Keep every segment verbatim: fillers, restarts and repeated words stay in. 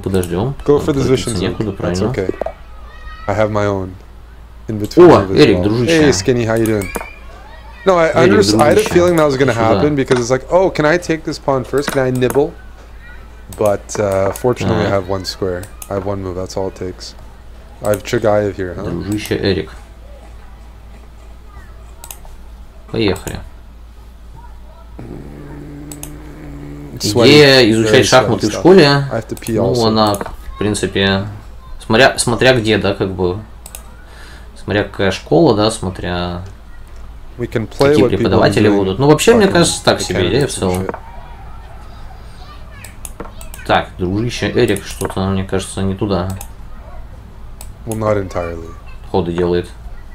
подождем. Go for this vision некуда, zone. That's правильно. okay. I have my own. In between. О, Эрик, дружище. Hey, Skinny, how you doing? No, I, I, Эрик, under I had a дружище. feeling that was going to Сюда. happen because it's like, oh, can I take this pawn first? Can I nibble? But uh, fortunately, I have one square. I have one move. That's all it takes. I have Chagayev here, huh? Дружище Эрик. Поехали. Идея изучать шахматы в школе, ну, она, в принципе, смотря, смотря где, да, как бы, смотря какая школа, да, смотря какие преподаватели будут. Ну, вообще, мне кажется, так себе идея в целом. Так, дружище Эрик, что-то, мне кажется, не туда. Ходы делает.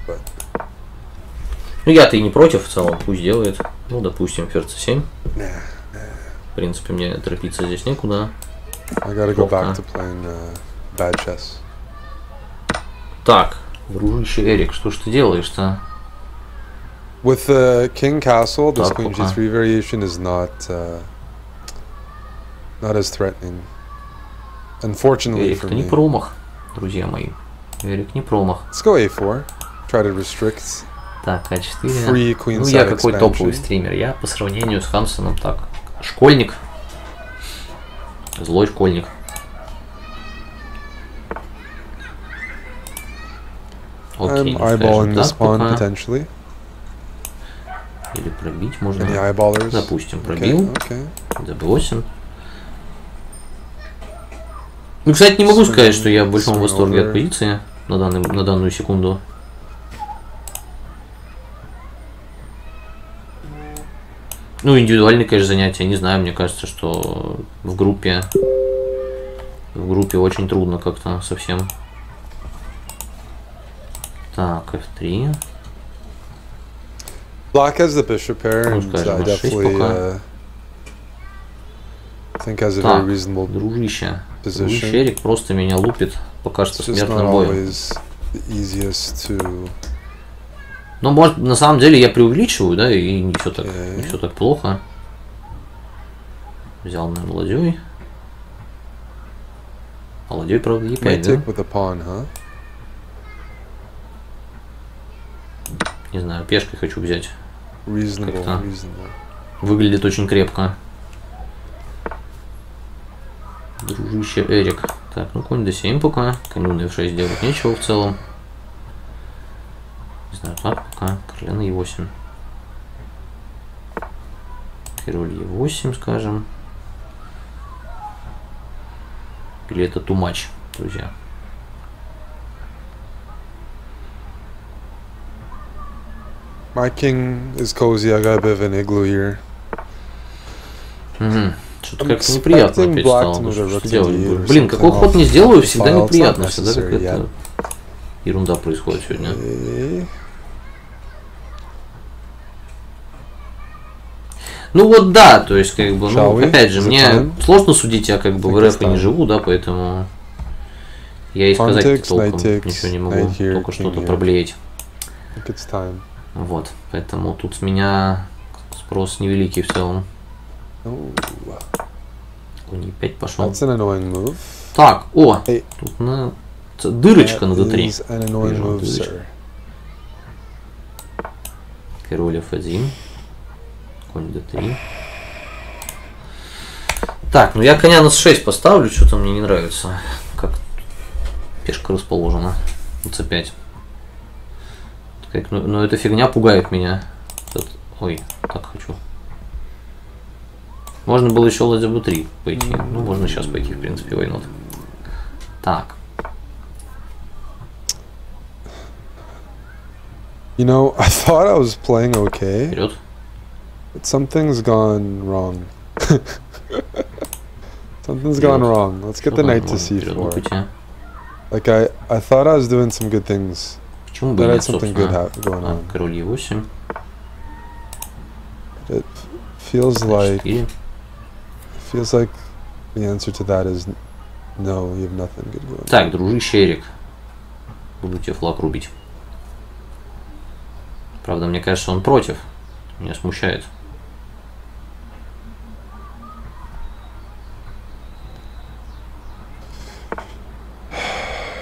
Ну, я-то и не против в целом, пусть делает. Ну, допустим, ферзь цэ семь. В принципе, мне торопиться здесь некуда. Go playing, uh, bad chess. Так, дружище Эрик, что ж ты делаешь-то? With the king castle, this Так, queen пока. джи три variation is not uh, not as threatening. Unfortunately Эрик, for ты не me. промах, друзья мои. Эрик не промах. Let's go а фор. Try to restrict. Так, а четыре. Free queen Ну, я side какой expansion. топовый стример. Я по сравнению с Хансоном так. Школьник. Злой школьник. Окей, I'm eyeballing this pawn potentially. Или пробить можно. Any eyeballers? Допустим, пробил. Okay, okay. дэ восемь. Ну, кстати, не могу сказать, что я в большом восторге от позиции на, данный, на данную секунду. Ну, индивидуальные, конечно, занятия, не знаю, мне кажется, что в группе в группе очень трудно как-то совсем. Так, эф три. Black has the bishop pair, Ну, and скажем, I definitely uh, think has a так, very reasonable дружище, position. дружище Эрик просто меня лупит пока что It's just смертным not боем. always the easiest to. Ну, может, на самом деле я преувеличиваю, да, и не все так, Okay. не все так плохо. Взял на ладьей. А ладьей, правда, е Might пять, да? take with a pawn, huh? Не знаю, пешкой хочу взять. Reasonable, Как-то. reasonable. Выглядит очень крепко. Дружище Эрик. Так, ну конь дэ семь пока. Коню на эф шесть делать нечего в целом. Не знаю, так пока. Король на е восемь. Король е восемь, скажем. Или это too much, друзья? My king is cozy. I got a bit of an igloo here. Угу. Что-то I'm как-то неприятно expecting опять black стало. to Ну, move что the rook делать to d eight буду? or Блин, something какой ход off не сделаю, the всегда file. It's неприятно. not Всегда necessary какая-то yet. ерунда происходит сегодня. Okay. Ну вот да, то есть как бы, ну, we? опять же, Is it мне time? сложно судить, я как бы в Think РФ it's не time. живу, да, поэтому я и Pawn сказать takes, толком knight takes, ничего не могу, knight here, только king что-то here. проблеять. I think it's time. Вот, поэтому тут с меня спрос невеликий в целом. Oh, Конь е пять пошел. that's an annoying move. Так, о, Hey. тут на ц- дырочка на дэ три. That is an annoying Вижу, move, дырочка. sir. Король эф один. Конь дэ три. Так, ну я коня на эс шесть поставлю, что-то мне не нравится, как пешка расположена. На цэ пять. Как, ну, ну эта фигня пугает меня. Тут, ой, так хочу. Можно было еще ладья бэ три пойти. Ну, можно сейчас пойти, в принципе, войнот. Так. You know, I thought I was playing okay, Вперед. but something's gone wrong. Something's gone wrong. Let's get the knight to c Вперед на four. пути. Like I, I thought I was doing some good things. Почему бы и That had нет, something good собственно. ha going А, on. король е восемь. It feels like четыре. feels like the answer to that is no. You have nothing good going on. Так, дружище Эрик. Буду тебе флаг рубить. Правда, мне кажется, он против. Меня смущает.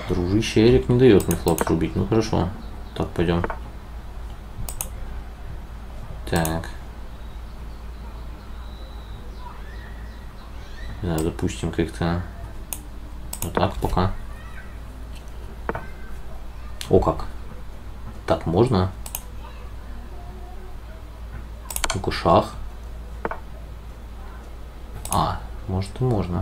Дружище, Эрик не дает мне флаг срубить. Ну хорошо. Так, пойдем. Так. Да, допустим, как-то вот так пока. О, как. Так, можно? Ну-ка, шах. А, может и можно.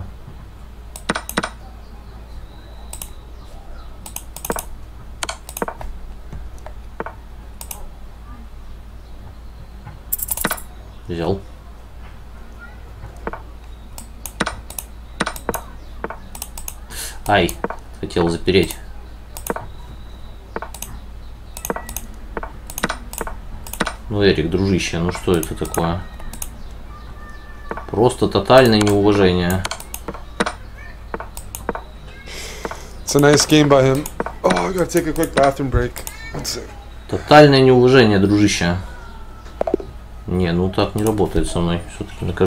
Взял. Ай, хотел запереть. Ну, Эрик, дружище, ну что это такое? Просто тотальное неуважение. It's a nice game by him. Oh, I gotta take a quick bathroom break. Тотальное неуважение, дружище. Не, ну так не работает со мной. Все-таки